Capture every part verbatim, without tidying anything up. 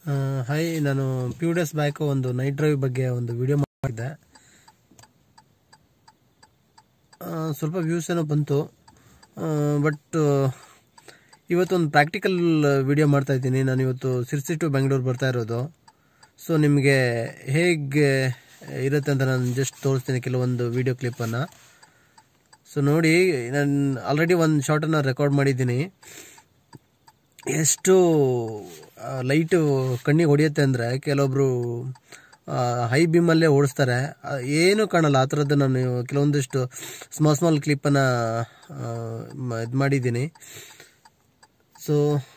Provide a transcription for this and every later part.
Hi, ನಾನು few days back ಒಂದು night drive ಬಗ್ಗೆ ಒಂದು ವಿಡಿಯೋ ಮಾಡಿದ್ದೆ. ಸ್ವಲ್ಪ ವ್ಯೂಸ್ ಏನೋ ಬಂತು. ಬಟ್ ಇವತ್ತೊಂದು ಪ್ರಾಕ್ಟಿಕಲ್ ವಿಡಿಯೋ ಮಾಡ್ತಾ ಇದ್ದೀನಿ. ನಾನು ಇವತ್ತು ಸಿರ್ಸಿ ಟು ಬೆಂಗಳೂರು ಬರ್ತಾ ಇರೋದು. ಸೊ ನಿಮಗೆ ಹೇಗೆ ಇರುತ್ತೆ ಅಂತ ನಾನು ಜಸ್ಟ್ ತೋರಿಸ್ತೀನಿ ಕೆಲವೊಂದು ವಿಡಿಯೋ ಕ್ಲಿಪ್ಪನ್ನು. ಸೊ ನೋಡಿ, ನಾನು ಆಲ್ರೆಡಿ ಒಂದು ಶಾರ್ಟನ್ನು ರೆಕಾರ್ಡ್ ಮಾಡಿದ್ದೀನಿ. ಎಷ್ಟು ಲೈಟು ಕಣ್ಣಿಗೆ ಹೊಡೆಯುತ್ತೆ ಅಂದರೆ, ಕೆಲವೊಬ್ಬರು ಹೈ ಬೀಮಲ್ಲೇ ಓಡಿಸ್ತಾರೆ, ಏನೂ ಕಾಣಲ್ಲ. ಆ ಥರದ್ದು ನಾನು ಕೆಲವೊಂದಿಷ್ಟು ಸ್ಮಾಲ್ ಸ್ಮಾಲ್ ಕ್ಲಿಪ್ಪನ್ನು ಇದು ಮಾಡಿದ್ದೀನಿ. ಸೊ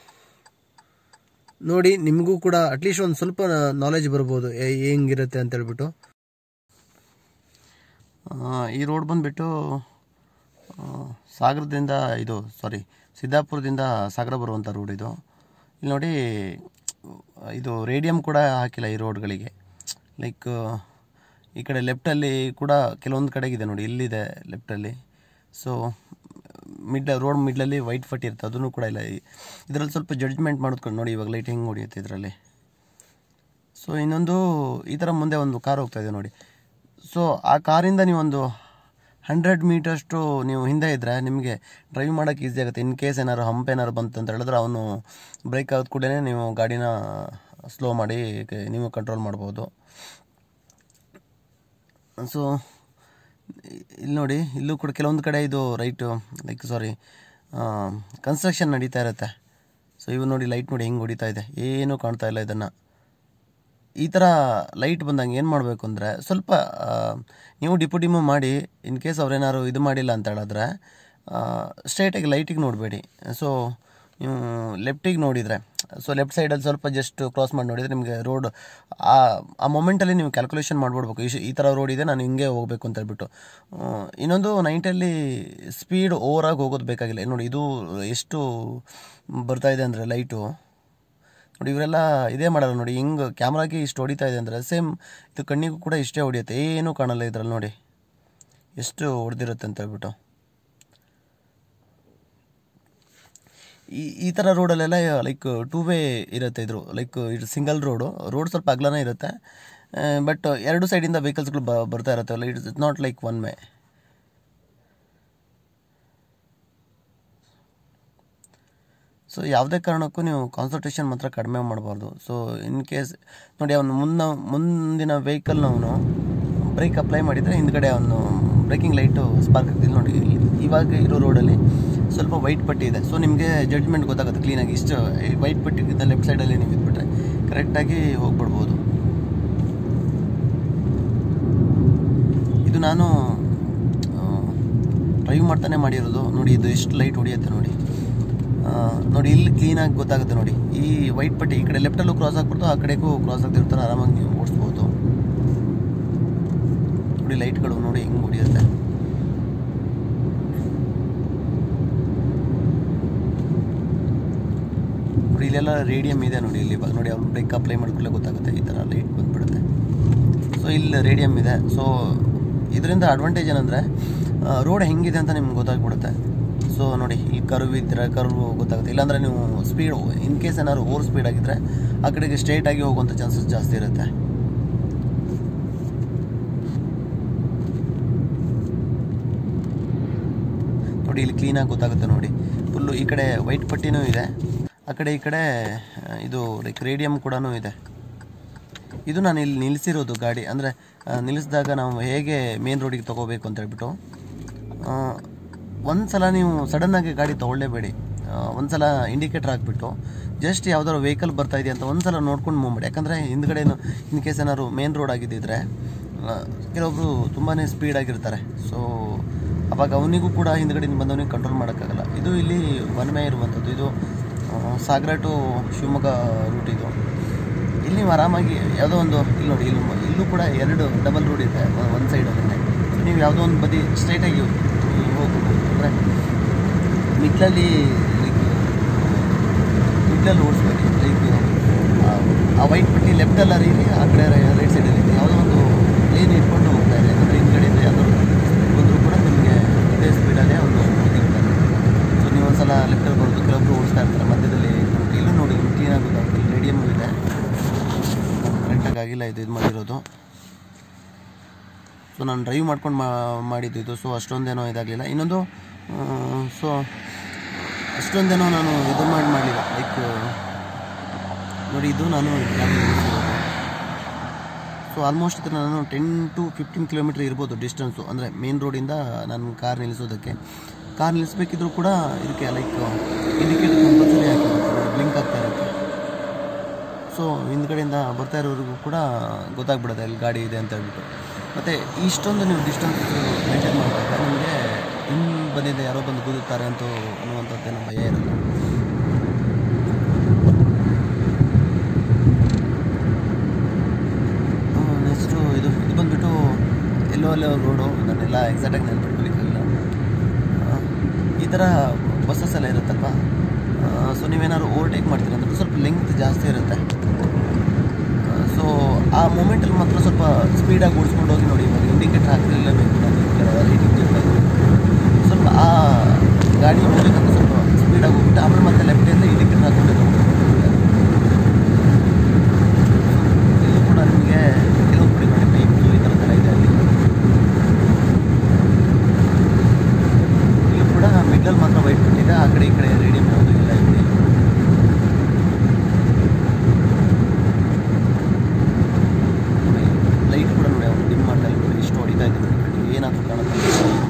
ನೋಡಿ, ನಿಮಗೂ ಕೂಡ ಅಟ್ಲೀಸ್ಟ್ ಒಂದು ಸ್ವಲ್ಪ ನಾಲೆಜ್ ಬರ್ಬೋದು ಹೆಂಗಿರುತ್ತೆ ಅಂತ ಹೇಳ್ಬಿಟ್ಟು. ಈ ರೋಡ್ ಬಂದುಬಿಟ್ಟು ಸಾಗರದಿಂದ ಇದು ಸಾರಿ ಸಿದ್ದಾಪುರದಿಂದ ಸಾಗರ ಬರುವಂಥ ರೋಡ್ ಇದು. ಇಲ್ಲಿ ನೋಡಿ, ಇದು ರೇಡಿಯಂ ಕೂಡ ಹಾಕಿಲ್ಲ ಈ ರೋಡ್ಗಳಿಗೆ. ಲೈಕ್ ಈ ಕಡೆ ಲೆಫ್ಟಲ್ಲಿ ಕೂಡ ಕೆಲವೊಂದು ಕಡೆಗಿದೆ ನೋಡಿ, ಇಲ್ಲಿದೆ ಲೆಫ್ಟಲ್ಲಿ. ಸೊ ಮಿಡ್ ರೋಡ್ ಮಿಡ್ಲಲ್ಲಿ ವೈಟ್ ಫಟ್ ಇರುತ್ತೆ, ಅದನ್ನು ಕೂಡ ಇಲ್ಲ. ಇದರಲ್ಲಿ ಸ್ವಲ್ಪ ಜಡ್ಜ್ಮೆಂಟ್ ಮಾಡೋದ್ಕೊಂಡು ನೋಡಿ, ಇವಾಗ ಲೈಟ್ ಹೆಂಗೆ ಹೊಡಿಯುತ್ತೆ ಇದರಲ್ಲಿ. ಸೊ ಇನ್ನೊಂದು ಈ ಥರ ಮುಂದೆ ಒಂದು ಕಾರ್ ಹೋಗ್ತಾಯಿದೆ ನೋಡಿ. ಸೊ ಆ ಕಾರಿಂದ ನೀವೊಂದು ಹಂಡ್ರೆಡ್ ಮೀಟರ್ಷ್ಟು ನೀವು ಹಿಂದೆ ಇದ್ದರೆ ನಿಮಗೆ ಡ್ರೈವ್ ಮಾಡೋಕ್ಕೆ ಈಸಿ ಆಗುತ್ತೆ. ಇನ್ ಕೇಸ್ ಏನಾದ್ರು ಹಂಪ್ ಏನಾದ್ರು ಬಂತು ಅಂತ ಹೇಳಿದ್ರೆ ಅವನು ಬ್ರೇಕ್ ಆದ ಕೂಡಲೇ ನೀವು ಗಾಡಿನ ಸ್ಲೋ ಮಾಡಿ ನೀವು ಕಂಟ್ರೋಲ್ ಮಾಡ್ಬೋದು. ಸೊ ಇಲ್ಲಿ ನೋಡಿ, ಇಲ್ಲೂ ಕೂಡ ಕೆಲವೊಂದು ಕಡೆ ಇದು ರೈಟು ಲೈಕ್ ಸಾರಿ ಕನ್ಸ್ಟ್ರಕ್ಷನ್ ನಡೀತಾ ಇರುತ್ತೆ. ಸೊ ಇವು ನೋಡಿ, ಲೈಟ್ ನೋಡಿ ಹೆಂಗೆ ಹೊಡಿತಾ ಇದೆ, ಏನೂ ಕಾಣ್ತಾ ಇಲ್ಲ. ಇದನ್ನು ಈ ಥರ ಲೈಟ್ ಬಂದಂಗೆ ಏನು ಮಾಡಬೇಕು ಅಂದರೆ, ಸ್ವಲ್ಪ ನೀವು ಡಿಪು ಡಿಮು ಮಾಡಿ, ಇನ್ ಕೇಸ್ ಅವ್ರೇನಾದ್ರು ಇದು ಮಾಡಿಲ್ಲ ಅಂತ ಹೇಳಿದ್ರೆ ಸ್ಟ್ರೈಟಾಗಿ ಲೈಟಿಗೆ ನೋಡಬೇಡಿ. ಸೊ ನೀವು ಲೆಫ್ಟಿಗೆ ನೋಡಿದರೆ, ಸೊ ಲೆಫ್ಟ್ ಸೈಡಲ್ಲಿ ಸ್ವಲ್ಪ ಜಸ್ಟ್ ಕ್ರಾಸ್ ಮಾಡಿ ನೋಡಿದರೆ ನಿಮಗೆ ರೋಡ್ ಆ ಆ ಮೊಮೆಂಟಲ್ಲಿ ನೀವು ಕ್ಯಾಲ್ಕುಲೇಷನ್ ಮಾಡಿಬಿಡ್ಬೇಕು, ಈ ಈ ಥರ ರೋಡ್ ಇದೆ, ನಾನು ಹಿಂಗೆ ಹೋಗಬೇಕು ಅಂತ ಹೇಳ್ಬಿಟ್ಟು. ಇನ್ನೊಂದು ನೈಟಲ್ಲಿ ಸ್ಪೀಡ್ ಓವರಾಗಿ ಹೋಗೋದು ಬೇಕಾಗಿಲ್ಲ. ನೋಡಿ, ಇದು ಎಷ್ಟು ಬರ್ತಾ ಇದೆ ಅಂದರೆ ಲೈಟು ನೋಡಿ. ಇವರೆಲ್ಲ ಇದೇ ಮಾಡಲ್ಲ ನೋಡಿ, ಹಿಂಗೆ ಕ್ಯಾಮ್ರಾಗೆ ಇಷ್ಟು ಹೊಡಿತಾ ಇದೆ ಅಂದರೆ ಸೇಮ್ ಇದು ಕಣ್ಣಿಗೂ ಕೂಡ ಇಷ್ಟೇ ಹೊಡಿಯುತ್ತೆ, ಏನೂ ಕಾಣಲ್ಲ ಇದರಲ್ಲಿ. ನೋಡಿ ಎಷ್ಟು ಹೊಡೆದಿರುತ್ತೆ ಅಂತ ಹೇಳ್ಬಿಟ್ಟು. ಈ ಈ ಥರ ರೋಡಲ್ಲೆಲ್ಲ ಲೈಕ್ ಟೂ ವೇ ಇರುತ್ತೆ ಇದ್ರು, ಲೈಕ್ ಇದು ಸಿಂಗಲ್ ರೋಡು. ರೋಡ್ ಸ್ವಲ್ಪ ಅಗಲನೇ ಇರುತ್ತೆ, ಬಟ್ ಎರಡು ಸೈಡಿಂದ ವೆಹಿಕಲ್ಸ್ಗಳು ಬ ಬರ್ತಾ ಇರುತ್ತೆ. It's it's not like one way. So ಯಾವುದೇ ಕಾರಣಕ್ಕೂ ನೀವು ಕಾನ್ಸಂಟ್ರೇಷನ್ ಮಾತ್ರ ಕಡಿಮೆ ಮಾಡಬಾರ್ದು. ಸೊ ಇನ್ ಕೇಸ್ ನೋಡಿ, ಅವನು ಮುನ್ನ ಮುಂದಿನ ವೆಹಿಕಲ್ನವನು ಬ್ರೇಕ್ ಅಪ್ಲೈ ಮಾಡಿದರೆ ಹಿಂದ್ಗಡೆ ಅವನು ಬ್ರೇಕಿಂಗ್ ಲೈಟು ಸ್ಪಾರ್ಕ್ ಆಗ್ತಿಲ್ಲ ನೋಡಿ. ಇವಾಗ ಇರೋ ರೋಡಲ್ಲಿ ಸ್ವಲ್ಪ ವೈಟ್ ಪಟ್ಟಿ ಇದೆ. ಸೊ ನಿಮಗೆ ಜಡ್ಜ್ಮೆಂಟ್ ಗೊತ್ತಾಗುತ್ತೆ ಕ್ಲೀನಾಗಿ. ಇಷ್ಟು ವೈಟ್ ಪಟ್ಟಿಗಿಂತ ಲೆಫ್ಟ್ ಸೈಡಲ್ಲಿ ನೀವು ಇದ್ಬಿಟ್ರೆ ಕರೆಕ್ಟಾಗಿ ಹೋಗ್ಬಿಡ್ಬೋದು. ಇದು ನಾನು ಡ್ರೈವ್ ಮಾಡ್ತಾನೆ ಮಾಡಿರೋದು ನೋಡಿ. ಇದು ಎಷ್ಟು ಲೈಟ್ ಹೊಡಿಯುತ್ತೆ ನೋಡಿ. ನೋಡಿ ಇಲ್ಲಿ ಕ್ಲೀನಾಗಿ ಗೊತ್ತಾಗುತ್ತೆ ನೋಡಿ. ಈ ವೈಟ್ ಪಟ್ಟಿ ಈ ಕಡೆ ಲೆಫ್ಟಲ್ಲೂ ಕ್ರಾಸ್ ಆಗ್ಬಿಡ್ತು, ಆ ಕಡೆಗೂ ಕ್ರಾಸ್ ಆಗ್ತಿರ್ತಾರೆ, ಆರಾಮಾಗಿ ನೀವು ಓಡಿಸ್ಬೋದು ನೋಡಿ. ಲೈಟ್ಗಳು ನೋಡಿ ಹೆಂಗೆ ಹೊಡಿಯುತ್ತೆ. ನೋಡಿ ಇಲ್ಲೆಲ್ಲ ರೇಡಿಯಂ ಇದೆ ನೋಡಿ. ಇಲ್ಲಿ ಇವಾಗ ನೋಡಿ, ಅವ್ರು ಬ್ರೇಕ್ ಅಪ್ಲೈ ಮಾಡ್ಕೊಳ್ಳೆ ಗೊತ್ತಾಗುತ್ತೆ, ಈ ಥರ ಲೈಟ್ ಬಂದುಬಿಡುತ್ತೆ. ಸೊ ಇಲ್ಲಿ ರೇಡಿಯಂ ಇದೆ. ಸೊ ಇದರಿಂದ ಅಡ್ವಾಂಟೇಜ್ ಏನಂದರೆ ರೋಡ್ ಹೆಂಗಿದೆ ಅಂತ ನಿಮ್ಗೆ ಗೊತ್ತಾಗ್ಬಿಡುತ್ತೆ. ಸೊ ನೋಡಿ, ಈ ಕರ್ವ್ ಇದ್ದರೆ ಕರ್ವ್ ಗೊತ್ತಾಗುತ್ತೆ. ಇಲ್ಲಾಂದರೆ ನೀವು ಸ್ಪೀಡ್ ಇನ್ ಕೇಸ್ ಏನಾದ್ರು ಓವರ್ ಸ್ಪೀಡ್ ಆಗಿದ್ದರೆ ಆ ಕಡೆಗೆ ಸ್ಟ್ರೈಟಾಗಿ ಹೋಗುವಂಥ ಚಾನ್ಸಸ್ ಜಾಸ್ತಿ ಇರುತ್ತೆ. ನೋಡಿ ಇಲ್ಲಿ ಕ್ಲೀನಾಗಿ ಗೊತ್ತಾಗುತ್ತೆ ನೋಡಿ. ಫುಲ್ಲು ಈ ಕಡೆ ವೈಟ್ ಪಟ್ಟಿನೂ ಇದೆ, ಆ ಕಡೆ ಈ ಕಡೆ ಇದು ಲೈಕ್ ರೇಡಿಯಂ ಕೂಡ ಇದೆ. ಇದು ನಾನು ಇಲ್ಲಿ ನಿಲ್ಲಿಸಿರೋದು ಗಾಡಿ, ಅಂದರೆ ನಿಲ್ಲಿಸಿದಾಗ ನಾವು ಹೇಗೆ ಮೇನ್ ರೋಡಿಗೆ ತೊಗೋಬೇಕು ಅಂತ ಹೇಳ್ಬಿಟ್ಟು. ಒಂದು ಸಲ ನೀವು ಸಡನ್ನಾಗಿ ಗಾಡಿ ತೊಗೊಳ್ಳೇಬೇಡಿ. ಒಂದು ಸಲ ಇಂಡಿಕೇಟರ್ ಹಾಕ್ಬಿಟ್ಟು ಜಸ್ಟ್ ಯಾವ್ದಾದ್ರು ವೆಹಿಕಲ್ ಬರ್ತಾ ಇದೆ ಅಂತ ಒಂದು ಸಲ ನೋಡ್ಕೊಂಡು ಮೂವ್ಮೆಂಟ್. ಯಾಕಂದರೆ ಹಿಂದ್ಗಡೆನು ಇನ್ ಕೇಸ್ ಏನಾದ್ರು ಮೇನ್ ರೋಡ್ ಆಗಿದ್ದಿದ್ರೆ ಕೆಲವೊಬ್ಬರು ತುಂಬಾ ಸ್ಪೀಡಾಗಿರ್ತಾರೆ. ಸೊ ಅವಾಗ ಅವನಿಗೂ ಕೂಡ ಹಿಂದ್ಗಡೆಯಿಂದ ಬಂದವನಿಗೆ ಕಂಟ್ರೋಲ್ ಮಾಡೋಕ್ಕಾಗಲ್ಲ. ಇದು ಇಲ್ಲಿ ಒನ್ ವೇ ಇರುವಂಥದ್ದು. ಇದು ಸಾಗರ ಟು ಶಿವಮೊಗ್ಗ ರೂಟ್. ಇದು ಇಲ್ಲಿ ನೀವು ಆರಾಮಾಗಿ ಯಾವುದೋ ಒಂದು ಇಲ್ಲಿ ನೋಡಿ, ಇಲ್ಲಿ ಇಲ್ಲೂ ಕೂಡ ಎರಡು ಡಬಲ್ ರೋಡ್ ಇದೆ ಒಂದು ಸೈಡಲ್ಲೇ. ಸೊ ನೀವು ಯಾವುದೋ ಒಂದು ಬದಿ ಸ್ಟ್ರೈಟಾಗಿ ಹೋಗ್ಬೋದು. ಅಂದರೆ ಮಿಡ್ಲಲ್ಲಿ ಲೈಕ್ ಮಿಡ್ಲಲ್ಲಿ ಓಡಿಸ್ಬೇಕು. ಲೈಕ್ ಆ ವೈಟ್ ಪಟ್ಟಿ ಲೆಫ್ಟಲ್ಲ ರೀಲಿ, ಆ ಕಡೆ ರೈಟ್ ಸೈಡಲ್ಲಿ ಯಾವುದೋ ಒಂದು ಲೈನ್ ಇಟ್ಕೊಂಡು ಹೋಗ್ತಾ ಇದೆ. ಅಂದರೆ ಹಿಂದ್ಗಡೆಯಿಂದ ಯಾವುದೋ ಬಂದರೂ ಕೂಡ ನಿಮಗೆ ಇದೇ ಸ್ಪೀಡಲ್ಲೇ ಒಂದು ಹೋಗಿರ್ತಾರೆ. ಸೊ ನೀವು ಒಂದು ಸಲ ಲೆಫ್ಟಲ್ಲಿ ಬರೋದು, ಕೆಲವೊಬ್ಬರು ಓಡಿಸ್ತಾ ಇರ್ತಾರೆ ಮಧ್ಯದಲ್ಲಿ. ಇಲ್ಲೂ ನೋಡಿ ಕ್ಲೀನಾಗಿ ಗೊತ್ತಾಗುತ್ತೆ, ರೇಡಿಯಮ್ ಇದೆ. ಆಗಿಲ್ಲ ಇದು ಇದು ಮಾಡಿರೋದು. ಸೊ ನಾನು ಡ್ರೈವ್ ಮಾಡ್ಕೊಂಡು ಮಾಡಿದ್ದು ಇದು. ಸೊ ಅಷ್ಟೊಂದೇನೋ ಇದಾಗಲಿಲ್ಲ. ಇನ್ನೊಂದು ಸೊ ಅಷ್ಟೊಂದೇನೋ ನಾನು ಇದು ಮಾಡಿ ಮಾಡಲಿಲ್ಲ. ಲೈಕ್ ನೋಡಿ, ಇದು ನಾನು ಸೊ ಆಲ್ಮೋಸ್ಟ್ ಇದು ನಾನು ಟೆನ್ ಟು ಫಿಫ್ಟೀನ್ ಕಿಲೋಮೀಟ್ರ್ ಇರ್ಬೋದು ಡಿಸ್ಟೆನ್ಸು, ಅಂದರೆ ಮೇನ್ ರೋಡಿಂದ ನಾನು ಕಾರ್ ನಿಲ್ಲಿಸೋದಕ್ಕೆ. ಕಾರ್ ನಿಲ್ಲಿಸ್ಬೇಕಿದ್ರು ಕೂಡ ಇದಕ್ಕೆ ಲೈಕ್ ಇಂಡಿಕೇಟರ್ ಕಂಪಲ್ಸರಿ ಹಾಕಿರುತ್ತೆ, ಬ್ಲಿಂಕ್ ಆಗ್ತಾ ಇರುತ್ತೆ. ಸೊ ಹಿಂದ್ಗಡೆಯಿಂದ ಬರ್ತಾ ಇರೋರಿಗೂ ಕೂಡ ಗೊತ್ತಾಗ್ಬಿಡುತ್ತೆ ಅಲ್ಲಿ ಗಾಡಿ ಇದೆ ಅಂತ ಹೇಳ್ಬಿಟ್ಟು. ಮತ್ತು ಇಷ್ಟೊಂದು ನೀವು ಡಿಸ್ಟೆನ್ಸ್ ಮೇಂಟೈನ್ ಮಾಡಬೇಕಾದ್ರೆ ನಿಮಗೆ ಹಿಂದೆ ಬಂದಿದ್ದ ಯಾರೋ ಬಂದು ಗುದ್ದುತ್ತಾರೆ ಅಂತ ಅನ್ನುವಂಥದ್ದೇನೋ ಭಯ ಇರುತ್ತೆ. ನೆಕ್ಸ್ಟು ಇದು ಇದು ಬಂದುಬಿಟ್ಟು ಎಲ್ಲೋ ಅಲ್ಲೋ ರೋಡು, ನಾನೆಲ್ಲ ಎಕ್ಸಾಕ್ಟಾಗಿ ನೆನ್ಪಿಟ್ಕೊಳಿಕ್ಕಾಗಿಲ್ಲ. ಈ ಥರ ಬಸ್ಸಸ್ ಎಲ್ಲ ಇರುತ್ತಲ್ವ, ಸೊ ನೀವೇನಾದ್ರು ಓವರ್ಟೇಕ್ ಮಾಡ್ತೀರ ಅಂದರೆ ಸ್ವಲ್ಪ ಲೆಂತ್ ಜಾಸ್ತಿ ಇರುತ್ತೆ. ಸೊ ಆ ಮೂಮೆಂಟಲ್ಲಿ ಮಾತ್ರ ಸ್ವಲ್ಪ ಸ್ಪೀಡಾಗಿ ಓಡಿಸ್ಕೊಂಡು ಹೋಗಿ ನೋಡಿ. ಇವಾಗ ಇಂಡಿಕೇಟರ್ ಹಾಕಲಿಲ್ಲಬೇಕು, ಸ್ವಲ್ಪ ಆ ಗಾಡಿ ಹೋಗ್ಬೇಕಂತ ಸ್ವಲ್ಪ ಸ್ಪೀಡಾಗಿ ಹೋಗ್ಬಿಟ್ಟು ಆಮೇಲೆ ಮತ್ತೆ ಲೆಫ್ಟಿಂದ ಇಂಡಿಕೇಟರ್ ಹಾಕ್ಕೊಂಡು ಇದು ಕೂಡ ನಿಮಗೆ ಕೆಲವು ಕಡೆ ನೋಡಿ ಬೈಕು ಈ ಥರದ್ದೆಲ್ಲ ಇದೆ. ಅಲ್ಲಿ ಇಲ್ಲೂ ಕೂಡ ಮಿಡ್ಲಲ್ಲಿ ಮಾತ್ರ ವೈಟ್ ಬಿಟ್ಟಿದೆ, ಆ ಕಡೆ ಈ ಕಡೆ ರೇಡಿಯಂ ಯಾವುದು ಇಲ್ಲ ಇಲ್ಲಿ. ಲೈಟ್ ಕೂಡ ನೋಡಿ ಅವ್ರು ಡಿಮ್ ಮಾಡ್ತಾ ಇಲ್ಲ, ನೋಡಿ ಇಷ್ಟು ಹೊಡಿತಾ ಇದೆ, ಏನಾದರೂ ಕಾಣುತ್ತೆ.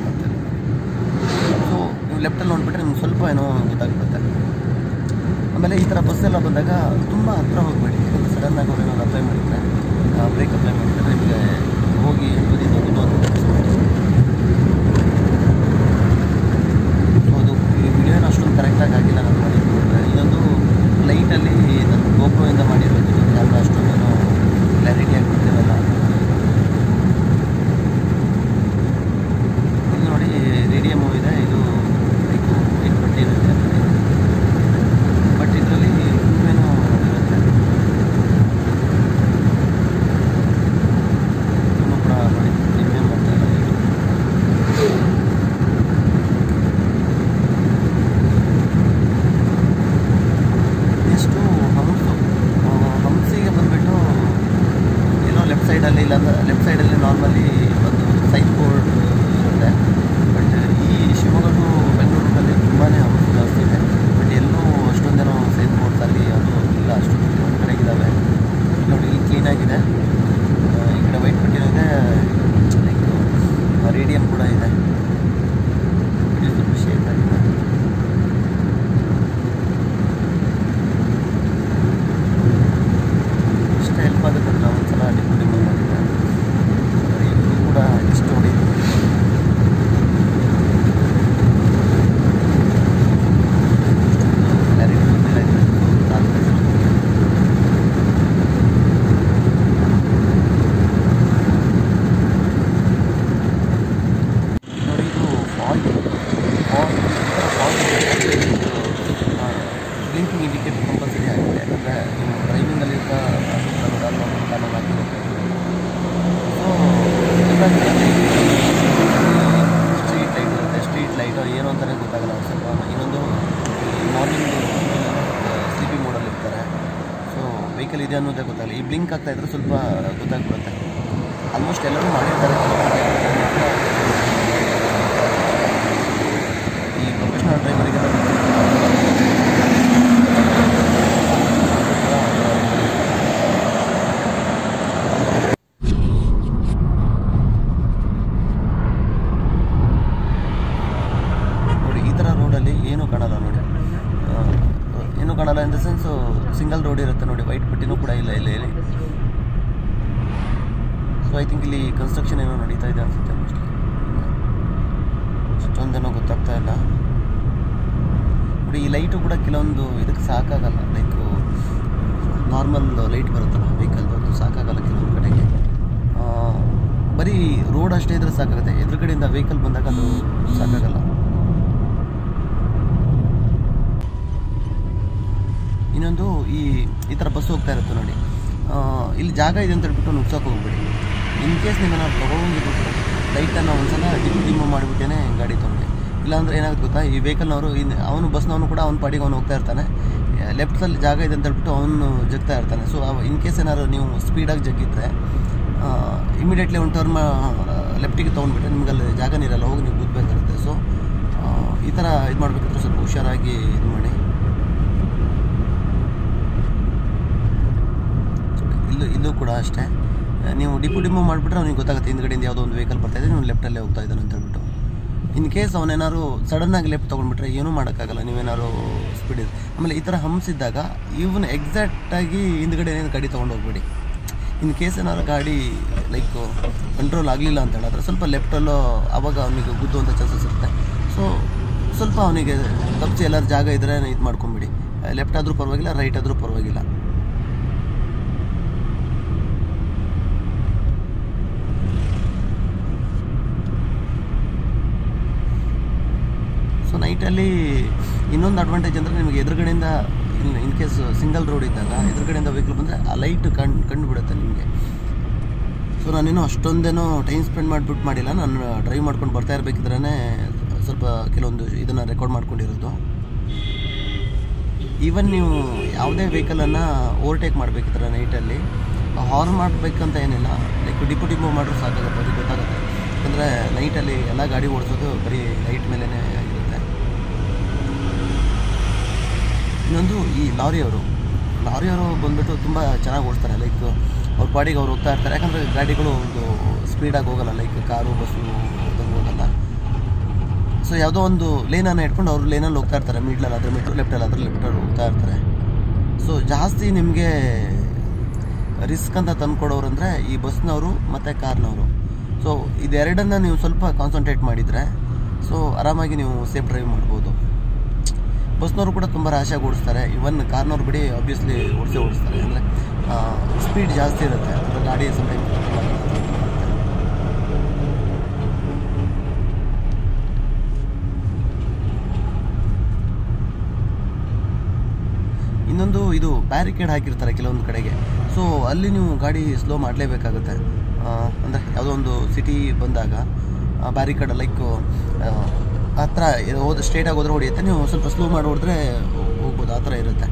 ಸೊ ನೀವು ಲೆಫ್ಟಲ್ಲಿ ನೋಡಿಬಿಟ್ರೆ ನಿಮ್ಗೆ ಸ್ವಲ್ಪ ಏನೋ ಗೊತ್ತಾಗ್ಬಿಡುತ್ತೆ. ಆಮೇಲೆ ಈ ಥರ ಬಸ್ಸೆಲ್ಲ ಬಂದಾಗ ತುಂಬ ಹತ್ತಿರ ಹೋಗಬೇಡಿ, ಯಾಕಂದರೆ ಸಡನ್ನಾಗಿ ಅವ್ರು ಏನಾದ್ರು ಅಪ್ಲೈ ಮಾಡಿದರೆ ಬ್ರೇಕ್ ಅಪ್ಲೈ ಮಾಡಿದರೆ ನಿಮಗೆ ಹೋಗಿ ಬದಿದ್ದು ಇನ್ನೊಂದು. ಸೊ ಅದು ಈ ವಿಡಿಯೋನ ಅಷ್ಟೊಂದು ಕರೆಕ್ಟಾಗಿ ಆಗಿಲ್ಲ ನಾನು ಮಾಡಿದ್ದು. ಇನ್ನೊಂದು ಲೈಟಲ್ಲಿ ನಾನು ಗೋಪ್ರೋಯಿಂದ ಮಾಡಿರೋದು, ಕ್ಯಾಮ್ರಾ ಅಷ್ಟೊಂದೇನೋ ಕ್ಲಾರಿಟಿಯಾಗಿ ಬರ್ತಿರಲ್ಲ. ಇದು ನೋಡಿ ರೇಡಿಯಂ ಇದೆ, ಇದು ಲೈಕ್ ಲೈಟ್ ಪಟ್ಟಿ ಇರುತ್ತೆ, ಬಟ್ ಇದರಲ್ಲಿ ಏನೋ ಇರುತ್ತೆ. ಇನ್ನೂ ಕೂಡ ನೋಡಿ ರಿಪೇರ್ ಮಾಡ್ತಾ ಇಲ್ಲ. ನೆಕ್ಸ್ಟು ಹಂಸು ಹಂಸಿಗೆ ಬಂದುಬಿಟ್ಟು ಏನೋ ಲೆಫ್ಟ್ ಸೈಡಲ್ಲಿ ಇಲ್ಲಾಂದ್ರೆ ಲೆಫ್ಟ್ ಸೈಡಲ್ಲಿ ನಾರ್ಮಲಿ ಒಂದು ಸೈನ್ ಬೋರ್ಡ್ ಇರುತ್ತೆ. ಬಟ್ ಈ ಶಿವಮೊಗ್ಗ ಟು ಬೆಂಗಳೂರಿನಲ್ಲಿ ತುಂಬಾ ಹಂಸು ಜಾಸ್ತಿ ಇದೆ, ಬಟ್ ಎಲ್ಲೂ ಅಷ್ಟೊಂದೇನೋ ಸೈನ್ ಬೋರ್ಡ್ಸ್ ಅಲ್ಲಿ ಅದು ಇಲ್ಲ, ಅಷ್ಟೊಂದು ಒಂದು ಕಡೆಗಿದ್ದಾವೆ. ನೋಡಿ ಇಲ್ಲಿ ಕ್ಲೀನಾಗಿದೆ, ಈ ಕಡೆ ವೈಟ್ ಪಟ್ಟಿನೂ ಇದೆ, ಲೈಕ್ ರೇಡಿಯಂ ಕೂಡ ಇದೆ. ಇದು ಸ್ವಲ್ಪ ಶೇಕ್ ಆಗಿದೆ. ಇಷ್ಟ ಹೆಲ್ಪ್ ಆಗುತ್ತೆ ಅಂದರೆ ಒಂದು ಸಲ ಡಿಮ್ ಡಿಮ್ ಮಾಡಿದೆ. ಇದು ಕೂಡ ಇಷ್ಟು ನೋಡಿ ಕ್ಲಾರಿಟಿ ಗೊತ್ತಿಲ್ಲ. ಇದು ನೋಡಿ, ಇದು fault fault blinking indicator compulsory ಆಗಿದೆ, ಯಾಕಂದರೆ ನೀವು ಡ್ರೈವಿಂಗಲ್ಲಿ ಇರ್ತಾ ಕಾರಣ ಹಾಕಿರುತ್ತೆ. ಸೊ ಸ್ಟ್ರೀಟ್ ಲೈಟ್ ಇರುತ್ತೆ, ಸ್ಟ್ರೀಟ್ ಲೈಟು ಏನು ಅಂತಲೇ ಗೊತ್ತಾಗಲ್ಲ ಸ್ವಲ್ಪ. ಇನ್ನೊಂದು ಮಾರ್ನಿಂಗ್ ಸ್ಲೀಪಿಂಗ್ ಮೋಡಲ್ಲಿ ಇರ್ತಾರೆ, ಸೊ ವೆಹಿಕಲ್ ಇದೆ ಅನ್ನೋದೇ ಗೊತ್ತಾಗಲ್ಲ. ಈ ಬ್ಲಿಂಕ್ ಆಗ್ತಾಯಿದ್ರೆ ಸ್ವಲ್ಪ ಗೊತ್ತಾಗ್ಬಿಡುತ್ತೆ. ಆಲ್ಮೋಸ್ಟ್ ಎಲ್ಲರೂ ಮಾಡಿರ್ತಾರೆ. ಈ ಪ್ರೊಫೆಷ್ನಲ್ ಡ್ರೈವರಿಗೆ ನೋಡಿ ಈ ಥರ ರೋಡಲ್ಲಿ ಏನೂ ಕಾಣಲ್ಲ. ನೋಡಿ ಏನೂ ಕಾಣಲ್ಲ in the sense single road ಇರುತ್ತೆ. ನೋಡಿ ವೈಟ್ ಪಟ್ಟಿನೂ ಕೂಡ ಇಲ್ಲ ಇಲ್ಲಿ ಇಲ್ಲಿ. ಸೊ ಐ ಥಿಂಕ್ ಇಲ್ಲಿ ಕನ್ಸ್ಟ್ರಕ್ಷನ್ ಏನೋ ನಡೀತಾ ಇದೆ ಅನಿಸುತ್ತೆ. ಮೋಸ್ಟ್ಲಿ ಅಷ್ಟೊಂದೇನೋ ಗೊತ್ತಾಗ್ತಾ ಇಲ್ಲ. ನೋಡಿ ಈ ಲೈಟು ಕೂಡ ಕೆಲವೊಂದು ಇದಕ್ಕೆ ಸಾಕಾಗಲ್ಲ, ಲೈಕ್ ನಾರ್ಮಲ್ ಲೈಟ್ ಬರುತ್ತಲ್ಲ ವೆಹಿಕಲ್ದು, ಅದು ಸಾಕಾಗಲ್ಲ ಕೆಲವೊಂದು ಕಡೆಗೆ. ಬರೀ ರೋಡ್ ಅಷ್ಟೇ ಇದ್ರೆ ಸಾಕಾಗುತ್ತೆ, ಎದುರುಗಡೆಯಿಂದ ವೆಹಿಕಲ್ ಬಂದಾಗ ಅದು ಸಾಕಾಗಲ್ಲ. ಇನ್ನೊಂದು ಈ ಈ ಥರ ಬಸ್ ಹೋಗ್ತಾ ಇರುತ್ತೆ ನೋಡಿ, ಇಲ್ಲಿ ಜಾಗ ಇದೆ ಅಂತ ಹೇಳ್ಬಿಟ್ಟು ನುಗ್ಸೋಕೆ ಹೋಗ್ಬಿಡಿ. ಇನ್ ಕೇಸ್ ನೀವು ನಾವು ತೊಗೊಂಡಿರ್ಬೇಕು ಲೈಟನ್ನು ಒಂದ್ಸಲ ಡಿಮ್ ಡಿಮ್ ಮಾಡಿಬಿಟ್ಟೇ ಗಾಡಿ ತೊಗೊಂಡೆ. ಇಲ್ಲಾಂದರೆ ಏನಾಗುತ್ತೆ ಗೊತ್ತಾ, ಈ ವೆಹಿಕಲ್ನವರು ಇನ್ನು ಅವನು ಬಸ್ನವನು ಕೂಡ ಅವ್ನ ಪಾಡಿಗೆ ಅವನು ಹೋಗ್ತಾ ಇರ್ತಾನೆ. ಲೆಫ್ಟಲ್ಲಿ ಜಾಗ ಇದೆ ಅಂತ ಹೇಳ್ಬಿಟ್ಟು ಅವನು ಜಗ್ತಾ ಇರ್ತಾನೆ. ಸೊ ಇನ್ ಕೇಸ್ ಏನಾದ್ರು ನೀವು ಸ್ಪೀಡಾಗಿ ಜಗ್ಗಿದ್ರೆ ಇಮಿಡಿಯೇಟ್ಲಿ ಒಂದು ಟರ್ನ್ ಲೆಫ್ಟಿಗೆ ತೊಗೊಂಡ್ಬಿಟ್ರೆ ನಿಮ್ಗೆ ಅಲ್ಲಿ ಜಾಗನೇ ಇರಲ್ಲ, ಹೋಗಿ ನೀವು ಕೂತ್ಬೇಕಾಗುತ್ತೆ. ಸೊ ಈ ಥರ ಇದು ಮಾಡಬೇಕಾದ್ರೆ ಸ್ವಲ್ಪ ಹುಷಾರಾಗಿ ಇದು ಮಾಡಿ. ಇಲ್ಲೂ ಇಲ್ಲೂ ಕೂಡ ಅಷ್ಟೇ, ನೀವು ಡಿಪು ಡಿಮು ಮಾಡಿಬಿಟ್ರೆ ಅವ್ನಿಗೆ ಗೊತ್ತಾಗುತ್ತೆ ಹಿಂದ್ಗಡೆಯಿಂದ ಯಾವುದೋ ಒಂದು ವೆಹಿಕಲ್ ಬರ್ತಾಯಿದೆ, ನೀವು ಲೆಫ್ಟಲ್ಲೇ ಹೋಗ್ತಾ ಇದ್ದಾನೆ ಅಂತ ಹೇಳ್ಬಿಟ್ಟು. ಇನ್ ಕೇಸ್ ಅವನೇನಾದ್ರು ಸಡನ್ನಾಗಿ ಲೆಫ್ಟ್ ತೊಗೊಂಡ್ಬಿಟ್ರೆ ಏನೂ ಮಾಡೋಕ್ಕಾಗಲ್ಲ, ನೀವೇನಾದ್ರು ಸ್ಪೀಡ್ ಇದೆ. ಆಮೇಲೆ ಈ ಥರ ಹಂಪ್ಸ್ ಇದ್ದಾಗ ಇವನು ಎಕ್ಸಾಕ್ಟಾಗಿ ಹಿಂದ್ಗಡೆ ಗಾಡಿ ತೊಗೊಂಡು ಹೋಗ್ಬೇಡಿ. ಇನ್ ಕೇಸ್ ಏನಾದ್ರು ಗಾಡಿ ಲೈಕ್ ಕಂಟ್ರೋಲ್ ಆಗಲಿಲ್ಲ ಅಂತ ಹೇಳಿದ್ರೆ ಸ್ವಲ್ಪ ಲೆಫ್ಟಲ್ಲೋ ಆವಾಗ ಅವನಿಗೆ ಗುದ್ದುವಂಥ ಚಾನ್ಸಸ್ ಇರುತ್ತೆ. ಸೊ ಸ್ವಲ್ಪ ಅವನಿಗೆ ತಪ್ಪಿಸಿ ಎಲ್ಲರ ಜಾಗ ಇದ್ದರೆ ಇದು ಮಾಡ್ಕೊಂಬಿಡಿ, ಲೆಫ್ಟ್ ಆದರೂ ಪರವಾಗಿಲ್ಲ, ರೈಟ್ ಆದರೂ ಪರವಾಗಿಲ್ಲ. ಸೊ ನೈಟಲ್ಲಿ ಇನ್ನೊಂದು ಅಡ್ವಾಂಟೇಜ್ ಅಂದರೆ ನಿಮಗೆ ಎದುರುಗಡೆಯಿಂದ ಇನ್ ಕೇಸ್ ಸಿಂಗಲ್ ರೋಡ್ ಇದ್ದಾಗ ಎದುರುಗಡೆಯಿಂದ ವೆಹಿಕಲ್ ಬಂದರೆ ಆ ಲೈಟ್ ಕಂಡು ಕಂಡು ಬಿಡುತ್ತೆ ನಿಮಗೆ. ಸೊ ನಾನಿನ್ನೂ ಅಷ್ಟೊಂದೇನೋ ಟೈಮ್ ಸ್ಪೆಂಡ್ ಮಾಡಿಬಿಟ್ಟು ಮಾಡಿಲ್ಲ, ನಾನು ಡ್ರೈವ್ ಮಾಡ್ಕೊಂಡು ಬರ್ತಾ ಇರಬೇಕಿದ್ರೇ ಸ್ವಲ್ಪ ಕೆಲವೊಂದು ಇದನ್ನು ರೆಕಾರ್ಡ್ ಮಾಡ್ಕೊಂಡಿರೋದು. ಈವನ್ ನೀವು ಯಾವುದೇ ವೆಹಿಕಲನ್ನು ಓವರ್ಟೇಕ್ ಮಾಡಬೇಕಿದ್ರೆ ನೈಟಲ್ಲಿ ಹಾರ್ನ್ ಮಾಡಬೇಕಂತ ಏನಿಲ್ಲ, ಲೈಕ್ ಡಿಪು ಡಿಪು ಮಾಡಿದ್ರು ಸಾಕಾಗುತ್ತೆ, ಅವ್ರಿಗೆ ಗೊತ್ತಾಗುತ್ತೆ. ಯಾಕಂದರೆ ನೈಟಲ್ಲಿ ಎಲ್ಲ ಗಾಡಿ ಓಡಿಸೋದು ಬರೀ ಲೈಟ್ ಮೇಲೇ ಆಗಿರುತ್ತೆ. ಇನ್ನೊಂದು ಈ ಲಾರಿಯವರು ಲಾರಿಯವರು ಬಂದುಬಿಟ್ಟು ತುಂಬ ಚೆನ್ನಾಗಿ ಓಡಿಸ್ತಾರೆ, ಲೈಕ್ ಅವ್ರ ಪಾಡಿಗೆ ಅವ್ರು ಹೋಗ್ತಾ ಇರ್ತಾರೆ. ಯಾಕಂದರೆ ಗಾಡಿಗಳು ಒಂದು ಸ್ಪೀಡಾಗಿ ಹೋಗೋಲ್ಲ, ಲೈಕ್ ಕಾರು ಬಸ್ಸು ಅದಂಗೆ ಹೋಗಲ್ಲ. ಸೊ ಯಾವುದೋ ಒಂದು ಲೇನನ್ನು ಇಟ್ಕೊಂಡು ಅವರು ಲೇನಲ್ಲಿ ಹೋಗ್ತಾ ಇರ್ತಾರೆ, ಮಿಡ್ಲಲ್ಲಿ ಅದ್ರ ಮಿಡ್ಲು, ಲೆಫ್ಟಲ್ಲಿ ಅದ್ರ ಲೆಫ್ಟಲ್ಲಿ ಹೋಗ್ತಾ ಇರ್ತಾರೆ. ಸೊ ಜಾಸ್ತಿ ನಿಮಗೆ ರಿಸ್ಕ್ ಅಂತ ತಂದು ಕೊಡೋರು ಅಂದರೆ ಈ ಬಸ್ನವರು ಮತ್ತು ಕಾರ್ನವರು. ಸೊ ಇದೆರಡನ್ನು ನೀವು ಸ್ವಲ್ಪ ಕಾನ್ಸಂಟ್ರೇಟ್ ಮಾಡಿದರೆ ಸೊ ಆರಾಮಾಗಿ ನೀವು ಸೇಫ್ ಡ್ರೈವ್ ಮಾಡ್ಬೋದು. ಬಸ್ನವರು ಕೂಡ ತುಂಬ ರ್ಯಾಶಾಗಿ ಓಡಿಸ್ತಾರೆ, ಇವನ್ ಕಾರ್ನವ್ರು ಬಿಡಿ ಆಬ್ವಿಯಸ್ಲಿ ಓಡಿಸೇ ಓಡಿಸ್ತಾರೆ. ಅಂದರೆ ಸ್ಪೀಡ್ ಜಾಸ್ತಿ ಇರುತ್ತೆ, ಅಂದರೆ ಗಾಡಿ ಸಮಯ. ಇನ್ನೊಂದು ಇದು ಬ್ಯಾರಿಕೇಡ್ ಹಾಕಿರ್ತಾರೆ ಕೆಲವೊಂದು ಕಡೆಗೆ. ಸೊ ಅಲ್ಲಿ ನೀವು ಗಾಡಿ ಸ್ಲೋ ಮಾಡಲೇಬೇಕಾಗುತ್ತೆ. ಅಂದರೆ ಯಾವುದೋ ಒಂದು ಸಿಟಿ ಬಂದಾಗ ಬ್ಯಾರಿಕೇಡ್ ಲೈಕ್ ಹತ್ರ ಹೋದ ಸ್ಟ್ರೇಟಾಗಿ ಹೋದ್ರೆ ಹೊಡಿಯುತ್ತೆ, ನೀವು ಸ್ವಲ್ಪ ಸ್ಲೋ ಮಾಡಿ ಹೊಡೆದ್ರೆ ಹೋಗ್ಬೋದು, ಆ ಥರ ಇರುತ್ತೆ.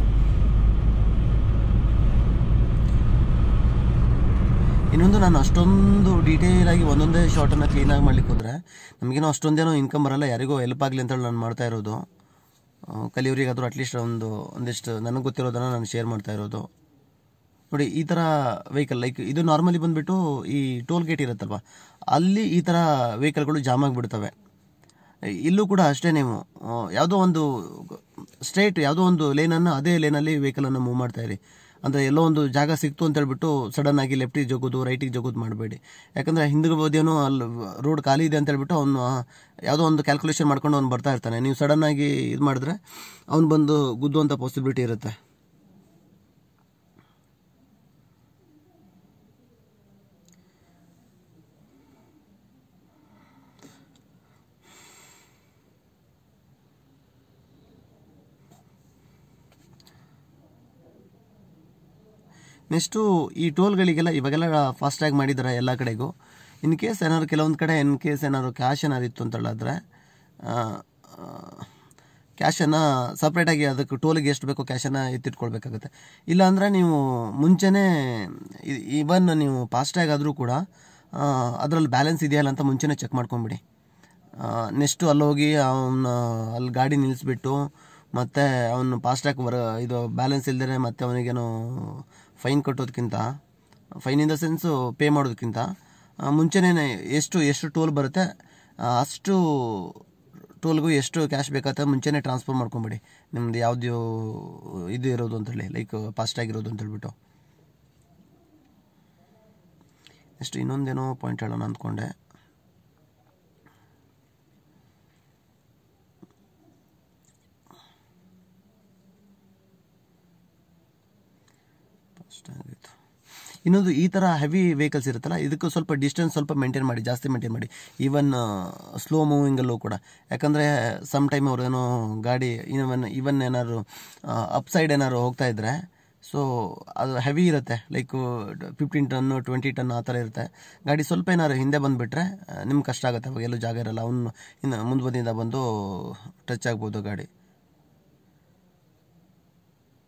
ಇನ್ನೊಂದು, ನಾನು ಅಷ್ಟೊಂದು ಡೀಟೇಲಾಗಿ ಒಂದೊಂದೇ ಶಾರ್ಟನ್ನು ಕ್ಲೀನಾಗಿ ಮಾಡ್ಲಿಕ್ಕೆ ಹೋದರೆ ನಮಗೇನೋ ಅಷ್ಟೊಂದೇನೋ ಇನ್ಕಮ್ ಬರಲ್ಲ, ಯಾರಿಗೋ ಹೆಲ್ಪ್ ಆಗಲಿ ಅಂತೇಳಿ ನಾನು ಮಾಡ್ತಾ ಇರೋದು. ಕಲಿಯವರಿಗಾದರೂ ಅಟ್ಲೀಸ್ಟ್ ಒಂದು ಒಂದಿಷ್ಟು ನನಗೆ ಗೊತ್ತಿರೋದನ್ನು ನಾನು ಶೇರ್ ಮಾಡ್ತಾ ಇರೋದು. ನೋಡಿ ಈ ಥರ ವೆಹಿಕಲ್ ಲೈಕ್ ಇದು ನಾರ್ಮಲಿ ಬಂದುಬಿಟ್ಟು ಈ ಟೋಲ್ ಗೇಟ್ ಇರುತ್ತಲ್ವ, ಅಲ್ಲಿ ಈ ಥರ ವೆಹಿಕಲ್ಗಳು ಜಾಮ್ ಆಗಿಬಿಡ್ತವೆ. ಇಲ್ಲೂ ಕೂಡ ಅಷ್ಟೇ, ನೀವು ಯಾವುದೋ ಒಂದು ಸ್ಟ್ರೇಟ್ ಯಾವುದೋ ಒಂದು ಲೇನನ್ನು ಅದೇ ಲೇನಲ್ಲಿ ವೆಹಿಕಲನ್ನು ಮೂವ್ ಮಾಡ್ತಾಯಿರಿ. ಅಂದರೆ ಎಲ್ಲೋ ಒಂದು ಜಾಗ ಸಿಕ್ತು ಅಂತ ಹೇಳ್ಬಿಟ್ಟು ಸಡನ್ನಾಗಿ ಲೆಫ್ಟಿಗೆ ಜಗೋದು ರೈಟಿಗೆ ಜಗೋದು ಮಾಡಬೇಡಿ. ಯಾಕಂದರೆ ಹಿಂದಿಗೆ ಬೋದೇನೋ ಅಲ್ಲಿ ರೋಡ್ ಖಾಲಿ ಇದೆ ಅಂತ ಹೇಳ್ಬಿಟ್ಟು ಅವನು ಯಾವುದೋ ಒಂದು ಕ್ಯಾಲ್ಕುಲೇಷನ್ ಮಾಡ್ಕೊಂಡು ಅವ್ನು ಬರ್ತಾ ಇರ್ತಾನೆ. ನೀವು ಸಡನ್ನಾಗಿ ಇದು ಮಾಡಿದ್ರೆ ಅವ್ನು ಬಂದು ಗುದ್ದುವಂಥ ಪಾಸಿಬಿಲಿಟಿ ಇರುತ್ತೆ. ನೆಕ್ಸ್ಟು ಈ ಟೋಲ್ಗಳಿಗೆಲ್ಲ ಇವಾಗೆಲ್ಲ ಫಾಸ್ಟ್ಯಾಗಿ ಮಾಡಿದ್ದಾರೆ ಎಲ್ಲ ಕಡೆಗೂ. ಇನ್ ಕೇಸ್ ಏನಾದ್ರು ಕೆಲವೊಂದು ಕಡೆ ಇನ್ ಕೇಸ್ ಏನಾದ್ರು ಕ್ಯಾಶ್ ಏನಾದ್ರು ಇತ್ತು ಅಂತ ಹೇಳಿದ್ರೆ ಕ್ಯಾಶನ್ನು ಸಪ್ರೇಟಾಗಿ ಅದಕ್ಕೆ ಟೋಲಿಗೆ ಎಷ್ಟು ಬೇಕೋ ಕ್ಯಾಶನ್ನು ಎತ್ತಿಟ್ಕೊಳ್ಬೇಕಾಗುತ್ತೆ. ಇಲ್ಲಾಂದರೆ ನೀವು ಮುಂಚೆನೇ ಇವನ್ ನೀವು ಫಾಸ್ಟ್ಯಾಗ್ ಆದರೂ ಕೂಡ ಅದರಲ್ಲಿ ಬ್ಯಾಲೆನ್ಸ್ ಇದೆಯಲ್ಲ ಅಂತ ಮುಂಚೆನೇ ಚೆಕ್ ಮಾಡ್ಕೊಂಬಿಡಿ. ನೆಕ್ಸ್ಟು ಅಲ್ಲಿ ಹೋಗಿ ಅವನ್ನ ಅಲ್ಲಿ ಗಾಡಿ ನಿಲ್ಲಿಸ್ಬಿಟ್ಟು ಮತ್ತು ಅವನು ಫಾಸ್ಟ್ಯಾಗ್ ಬರ ಇದು ಬ್ಯಾಲೆನ್ಸ್ ಇಲ್ದೇ ಮತ್ತು ಅವನಿಗೇನು ಫೈನ್ ಕಟ್ಟೋದಕ್ಕಿಂತ, fine in the sense pay ಮಾಡೋದಕ್ಕಿಂತ ಮುಂಚೆನೇ ಎಷ್ಟು ಎಷ್ಟು ಟೋಲ್ ಬರುತ್ತೆ ಅಷ್ಟು ಟೋಲ್ಗೂ ಎಷ್ಟು ಕ್ಯಾಶ್ ಬೇಕಾಗುತ್ತೆ ಮುಂಚೆನೇ ಟ್ರಾನ್ಸ್ಫರ್ ಮಾಡ್ಕೊಂಬಿಡಿ, ನಿಮ್ದು ಯಾವುದು ಇದು ಇರೋದು ಅಂತೇಳಿ ಲೈಕ್ ಫಾಸ್ಟಾಗಿರೋದು ಅಂತೇಳ್ಬಿಟ್ಟು. ನೆಕ್ಸ್ಟ್ ಇನ್ನೊಂದೇನೋ ಪಾಯಿಂಟ್ ಹೇಳೋಣ ಅಂದ್ಕೊಂಡೆ. ಇನ್ನೊಂದು, ಈ ಥರ ಹೆವಿ ವೆಹಿಕಲ್ಸ್ ಇರುತ್ತಲ್ಲ ಇದಕ್ಕೂ ಸ್ವಲ್ಪ ಡಿಸ್ಟೆನ್ಸ್ ಸ್ವಲ್ಪ ಮೇಂಟೈನ್ ಮಾಡಿ, ಜಾಸ್ತಿ ಮೇಂಟೈನ್ ಮಾಡಿ. ಈವನ್ ಸ್ಲೋ ಮೂವಿಂಗಲ್ಲೂ ಕೂಡ, ಯಾಕಂದರೆ ಸಮ್ ಟೈಮ್ ಅವ್ರೇನೋ ಗಾಡಿ ಇವನ್ ಇವನ್ ಏನಾದ್ರು ಅಪ್ ಸೈಡ್ ಏನಾದ್ರು ಹೋಗ್ತಾ ಇದ್ದರೆ ಸೊ ಅದು ಹೆವಿ ಇರುತ್ತೆ, like fifteen ton twenty ton ಆ ಥರ ಇರುತ್ತೆ. ಗಾಡಿ ಸ್ವಲ್ಪ ಏನಾದ್ರು ಹಿಂದೆ ಬಂದುಬಿಟ್ರೆ ನಿಮ್ಗೆ ಕಷ್ಟ ಆಗುತ್ತೆ, ಅವಾಗ ಎಲ್ಲೂ ಜಾಗ ಇರಲ್ಲ, ಅವನು ಇನ್ನು ಮುಂದೆ ಬದಿಯಿಂದ ಬಂದು ಟಚ್ ಆಗ್ಬೋದು ಗಾಡಿ.